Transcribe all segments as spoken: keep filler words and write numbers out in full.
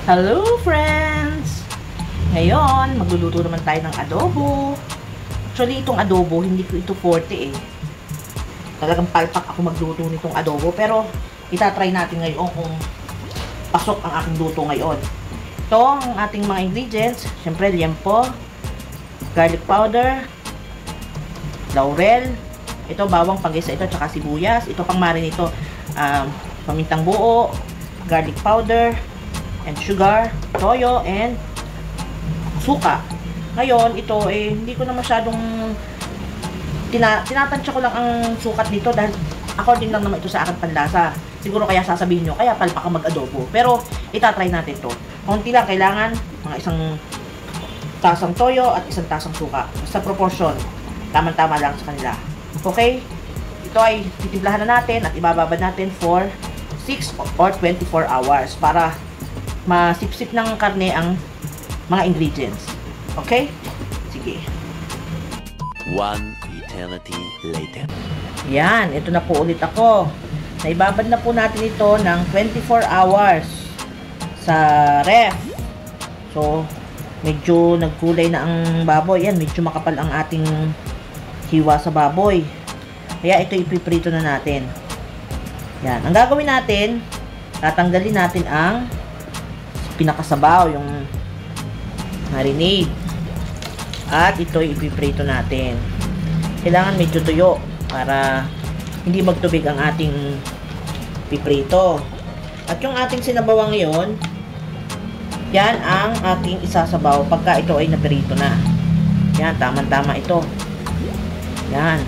Hello friends! Ngayon, magluluto naman tayo ng adobo. Actually, itong adobo, hindi ko ito forte eh. Talagang palpak ako magluto nitong adobo. Pero, itatry natin ngayon kung pasok ang aking luto ngayon. Ito ang ating mga ingredients. Siyempre, liempo, garlic powder, laurel, ito bawang pagisa ito, tsaka sibuyas. Ito pang marin ito, um, pamintang buo, garlic powder, and sugar, toyo, and suka. Ngayon, ito eh, hindi ko na masyadong tina, tinatansya ko lang ang sukat dito dahil according lang naman ito sa aking panlasa. Siguro kaya sasabihin nyo, kaya palpa ka mag-adobo. Pero, itatry natin to. Kaunti lang, kailangan mga isang tasang toyo at isang tasang suka. Basta proportion, tama-tama lang sa kanila. Okay? Ito ay titimplahan na natin at ibababad natin for six or twenty-four hours para masipsip ng karne ang mga ingredients. Okay? Sige. One eternity later. Yan, ito na po ulit ako. Naibabad na po natin ito ng twenty-four hours sa ref. So, medyo nagkulay na ang baboy. Yan, medyo makapal ang ating hiwa sa baboy. Kaya ito ipiprito na natin. Yan, ang gagawin natin, tatanggalin natin ang pinakasabaw, yung marinade. At ito ipiprito natin. Kailangan medyo tuyo para hindi magtubig ang ating piprito. At yung ating sinabawan ngayon, yan ang ating isasabaw pagka ito ay naprito na. Yan, tama-tama ito. Yan.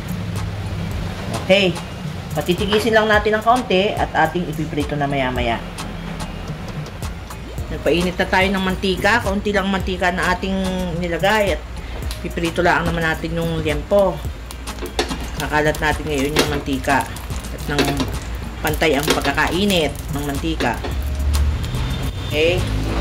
Okay. Patitigisin lang natin ng kaunti at ating ipiprito na maya-maya. Nagpainit na tayo ng mantika. Kaunti lang mantika na ating nilagay. At piprito lang naman natin yung liempo. Kakalat natin ngayon yung mantika. At ng pantay ang pagkakainit ng mantika. Okay.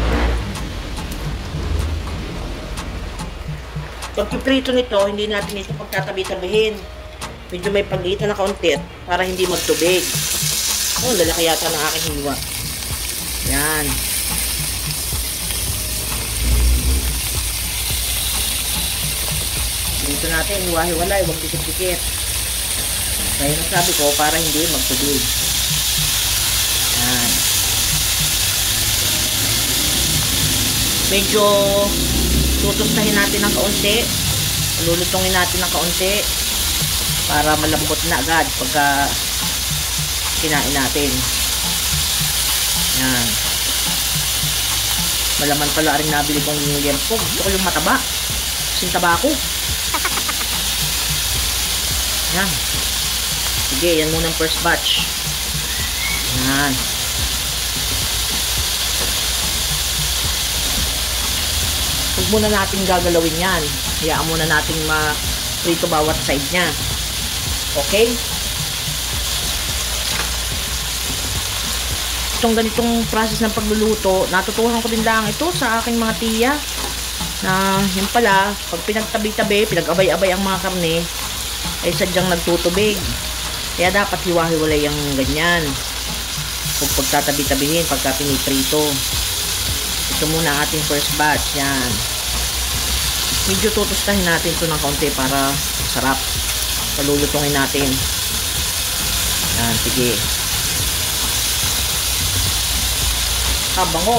Pag piprito nito, hindi natin ito pagtatabi-tabihin. Medyo may paglitan na kaunti para hindi magtubig. Oh, lalaki yata ng aking hiwa. Yan. Dito natin, hiwa-hiwalay, huwag dikit-dikit. Kaya nasabi ko, para hindi magtubig. Yan. Medyo tutustahin natin ng kaunti. Lulutungin natin ng kaunti para malambot na agad pagka kinain natin. Yan. Malaman pala rin nabili kong liempo. Gusto ko yung mataba. Kasing taba ko. Yan. Sige, yan muna ang first batch. Yan. Huwag muna natin gagalawin yan. Hayaan muna natin ma-prito bawat side niya. Okay? Itong ganitong process ng pagluluto, natutuhan ko din lang ito sa aking mga tiya. Na yun pala, pag pinagtabi-tabi, pinag-abay-abay ang mga karne, ay sadyang nagtutubig. Kaya dapat hiwa-hiwalay ang ganyan. Huwag pagtatabi-tabihin pagka piniprito. Ito muna ang ating first batch. Yan. Medyo tutustahin natin ito ng kaunti para sarap. Palulutungin natin. Yan, sige. Kabango.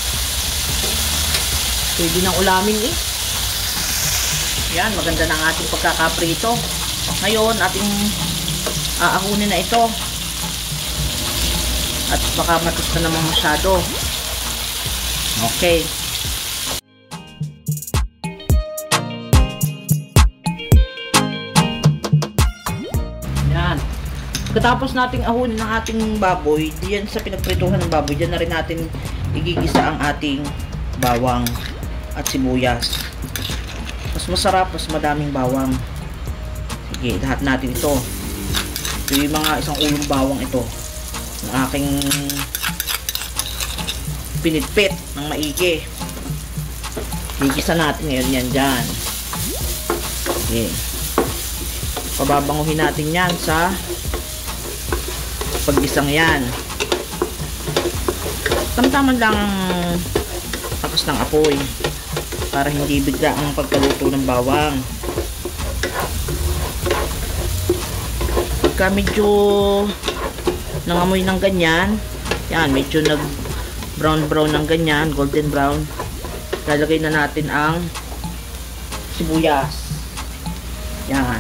Pwede nang ulamin eh. Yan, maganda na ang ating pagkakaprito. Ngayon, ating aakunin na ito. At baka matusta naman masyado. Okay. Yan. Pagkatapos nating ahunin ng ating baboy, diyan sa pinagprituhan ng baboy, diyan na rin natin igigisa ang ating bawang at sibuyas. Mas masarap, mas madaming bawang. Sige, lahat natin ito. Ito yung mga isang ulong bawang ito. Ang aking pinitpit ng maigi. Igisa natin ngayon yan dyan. Sige. Pababanguhin natin yan sa paggisang yan. Tamtaman lang ang takas ng apoy para hindi bigla ang pagkaluto ng bawang. Pagka medyo nangamoy ng ganyan, yan, medyo nag brown brown ng ganyan, golden brown, lalagay na natin ang sibuyas. Yan.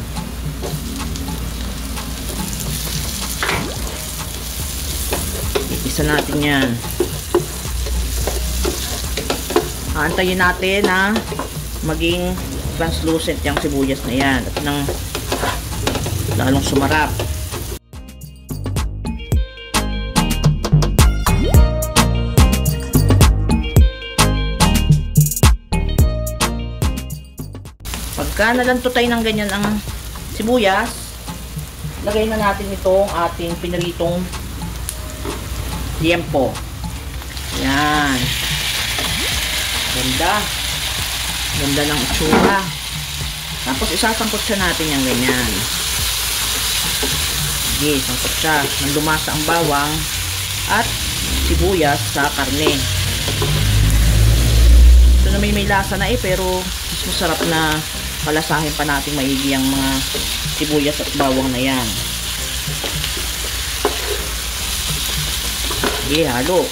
Isa natin yan. Aantayin natin na maging translucent yung sibuyas na yan at nang lalong sumarap. Pagka nalanto tayo ng ganyan ang sibuyas, lagay na natin itong ating pinaritong liempo. Yan. Ganda. Ganda ng itsura. Tapos isasangkot siya natin yung ganyan. Sige, sangkot siya. Nang lumasa ang bawang at sibuyas sa karne. Ito na may may lasa na eh, pero mas masarap na palasahin pa natin maigi ang mga sibuyas at bawang na yan. Sige, halo.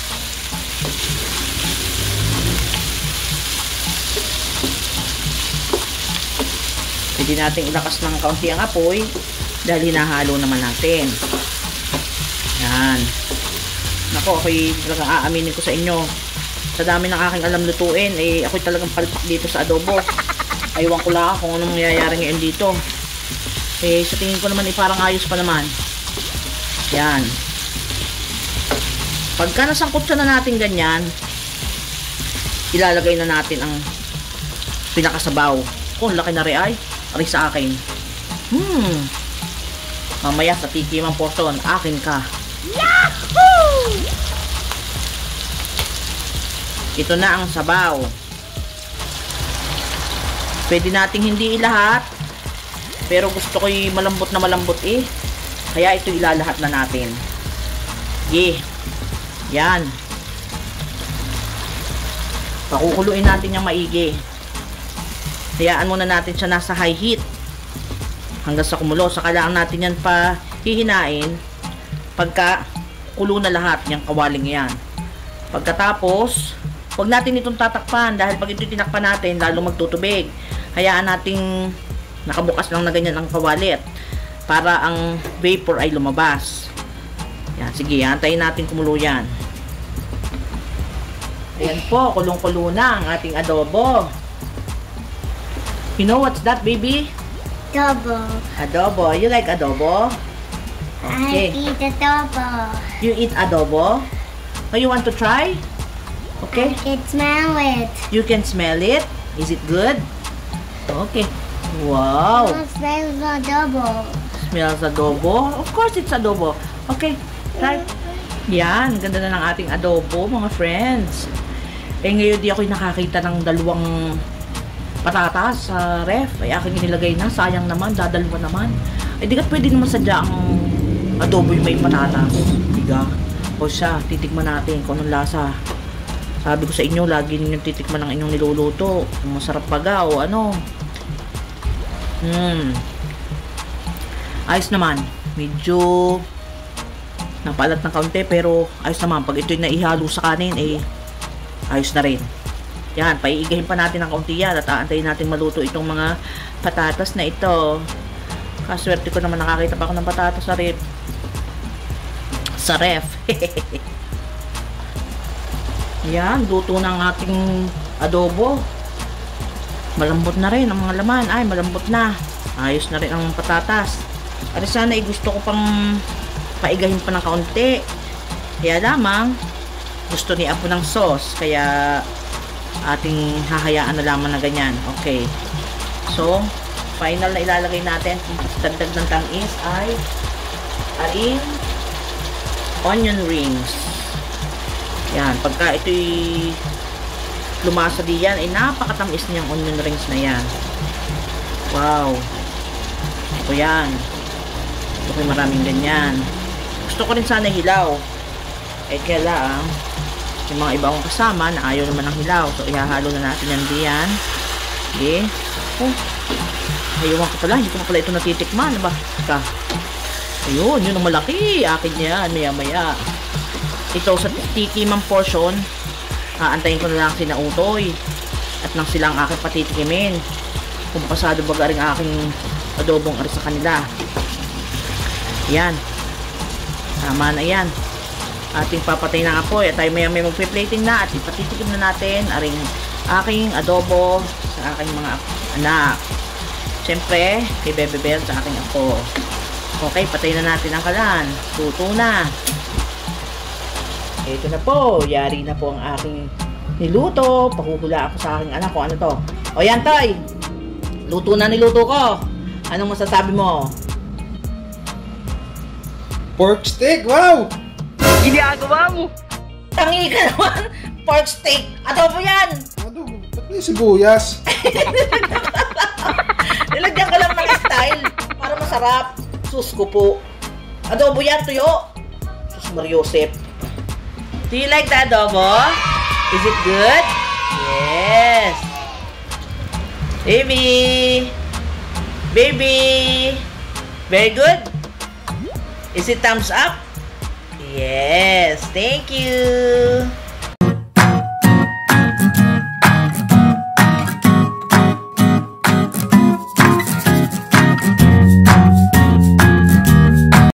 Pwede natin ilakas ng kaunti ang apoy dahil hinahalo naman natin. Yan. Nako, ako'y talagang aaminin ko sa inyo. Sa dami ng aking alam lutuin, eh, ako'y talagang palpak dito sa adobo. Aywan ko lang kung anong nangyayari ngayon dito. Eh, sa tingin ko naman, eh, parang ayos pa naman. Yan. Pagka nasangkot siya na natin ganyan, ilalagay na natin ang pinakasabaw. Kung laki na rin ay, aray sa akin. Hmm. Mamaya sa tikimang porson, akin ka. Yahoo! Ito na ang sabaw. Pwede nating hindi ilahat, pero gusto ko'y malambot na malambot eh. Kaya ito ilalahat na natin. Yeah. Yan. Pakukuluin natin yung maigi. Hayaan muna natin siya nasa high heat hanggang sa kumulo. Saka lang natin yan pa hihinain pagka kulo na lahat yung kawaling yan. Pagkatapos, huwag natin itong tatakpan dahil pag ito tinakpan natin, lalo magtutubig. Hayaan nating nakabukas lang na ganyan ang kawalit para ang vapor ay lumabas. Yan, sige, antayin natin kumulo yan. Ayan po, kulong-kulo na ang ating adobo. You know what's that, baby? Adobo. Adobo. You like adobo? Okay. I eat adobo. You eat adobo? Oh, you want to try? Okay. I can smell it. You can smell it? Is it good? Okay. Wow. It smells adobo. Smells adobo? Of course it's adobo. Okay. Try. Yan. Ganda na ng ating adobo, mga friends. Eh, ngayon di ako'y nakakita ng dalawang patatas sa ref. Ay aking inilagay na. Sayang naman. Dadalwa naman. Eh, di ka pwede naman sadya ang adobo yung may patatas. Diga. O siya, titikman natin kung anong lasa. Sabi ko sa inyo, lagi ninyong titikman ang inyong niluluto. Kung masarap baga o ano. Hmm. Ayos naman. Medyo napalat ng kaunti, pero ayos naman. Pag ito'y naihalo sa kanin, eh, ayos na rin. Yan, paiigahin pa natin ng kaunti yan at aantayin natin maluto itong mga patatas na ito. Kaswerte ko naman nakakita pa ako ng patatas sa ref. Sa ref. Yan, luto na ang ating adobo. Malambot na rin ang mga laman. Ay, malambot na. Ayos na rin ang patatas. At sana ay gusto ko pang paigahin pa ng kaunti. Kaya lamang, gusto ni Apo ng sauce. Kaya ating hahayaan na lamang na ganyan. Okay. So, final na ilalagay natin dagdag ng tamis ay aring onion rings. Yan. Pagka ito'y lumasa diyan, ay napakatamis niyang onion rings na yan. Wow. Ito yan. Ito ko'y maraming ganyan. Gusto ko rin sana hilaw. Eh, kaya lang, yung mga ibang kasama na ayaw naman ng hilaw. So, ihahalo na natin yan diyan. Okay. Oh, ayun ko pala. Hindi ko pa pala ito natitikman. Diba? Ika. Ayun, yun ang malaki. Akin yan, maya-maya. Ito sa tikimang portion, aantayin ko na lang si Nautoy. At nang silang aking patitikimin. Kung pasado ba rin aking adobong ari sa kanila. Yan. Tama na yan. Ating papatay ng apoy. At tayo maya may magpe-plating na. At ipatitikim na natin aring aking adobo sa aking mga anak. Siyempre, kay Bebe Bell sa aking apo. Okay, patay na natin ang kalan. Tuto na. Ito na po. Yari na po ang aking niluto. Pahuhula ako sa aking anak ko. Ano to? O yan, Toy. Luto na niluto ko. Anong masasabi mo? Pork steak, wow! Ginagawa mo! Tangi ka naman! Pork steak! Adobo yan! Ano? Ba't may sibuyas? Nilagyan ka lang ng style para masarap. Sus ko po. Adobo yan, tuyo. Sus Mariosep. Do you like the adobo? Is it good? Yes. Baby. Baby. Very good. Is it thumbs up? Yes. Thank you.